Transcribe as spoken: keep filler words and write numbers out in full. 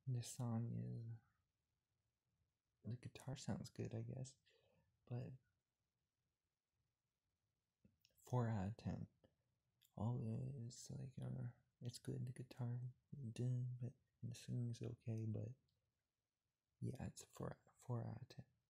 This song is the guitar sounds good, I guess, but four out of ten. All is like uh, it's good. The guitar, dun, but the singing's okay. But yeah, it's four four out of ten.